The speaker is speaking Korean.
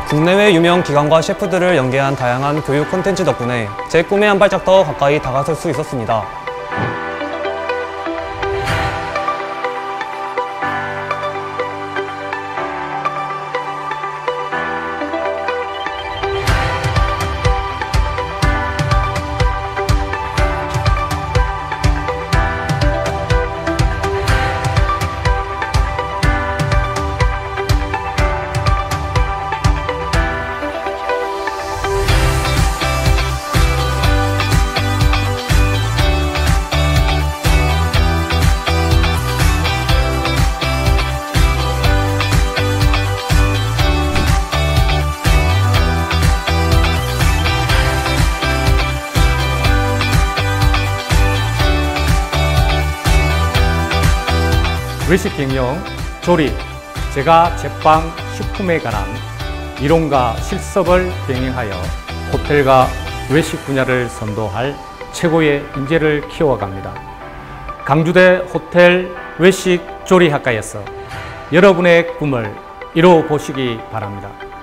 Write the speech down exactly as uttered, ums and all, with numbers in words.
국내외 유명 기관과 셰프들을 연계한 다양한 교육 콘텐츠 덕분에 제 꿈에 한 발짝 더 가까이 다가설 수 있었습니다. 외식 경영, 조리, 제과, 제빵, 식품에 관한 이론과 실습을 병행하여 호텔과 외식 분야를 선도할 최고의 인재를 키워갑니다. 강주대 호텔 외식 조리학과에서 여러분의 꿈을 이루어 보시기 바랍니다.